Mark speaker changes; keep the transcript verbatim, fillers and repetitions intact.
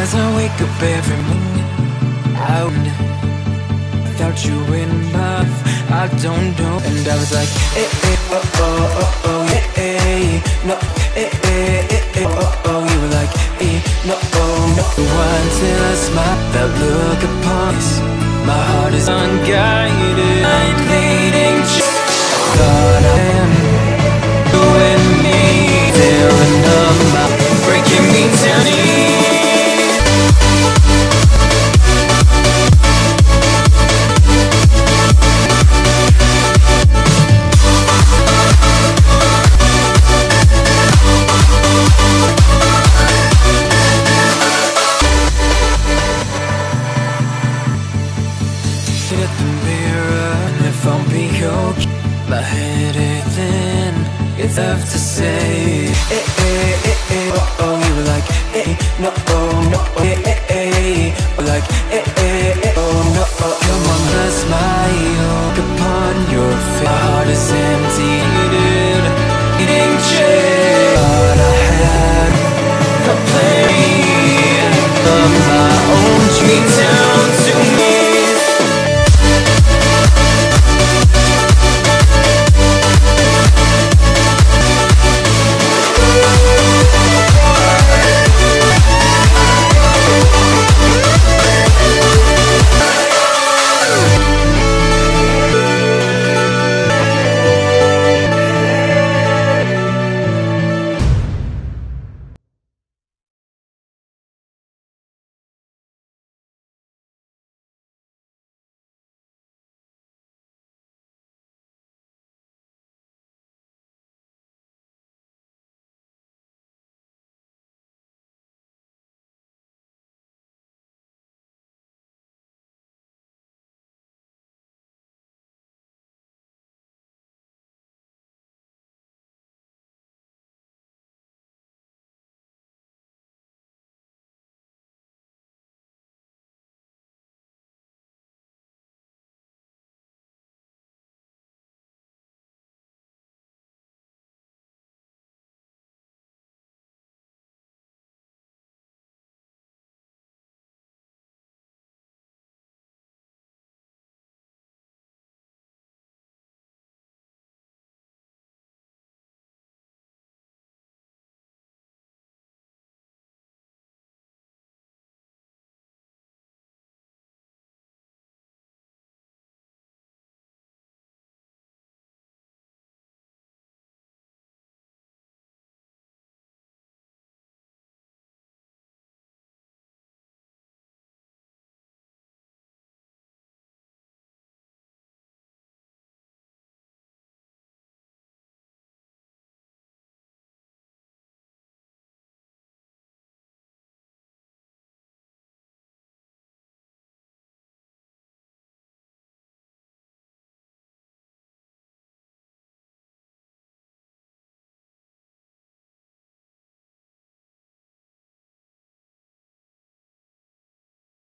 Speaker 1: As I wake up every morning, out without you in my life, I don't know. And I was like, eh, eh, oh, oh, oh, oh, eh, eh, no, eh, eh, eh, eh, oh, oh. You were like, eh, no, oh, no. Until I smile, that look upon us, my heart is unguided. I'm bleeding. Thought I